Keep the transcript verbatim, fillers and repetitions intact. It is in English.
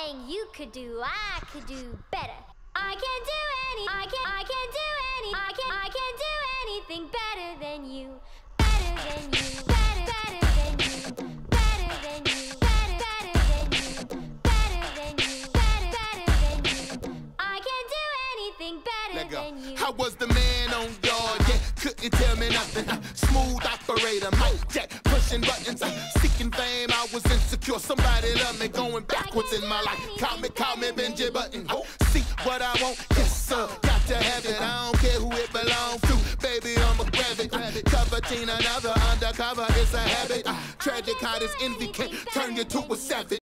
anything you could do, I could do better. I can do any, I can, I can do any, I can, I can do anything better than you, better than you, better, better than you, better than you, better, better than you, better than you, better, better than you. I can do anything better than you. I was the man on guard, yeah, couldn't tell me nothing. Uh, smooth operator, mic check, pushing buttons, uh, seeking fame. I was insecure, somebody love me, going backwards in my life. Call me, call me Benji Button. Oh, see what I want, yes sir, got to have it. I don't care who it belongs to, baby, I'ma grab it. Coveting another undercover, it's a habit. Uh, tragic how this envy can turn you to a savage.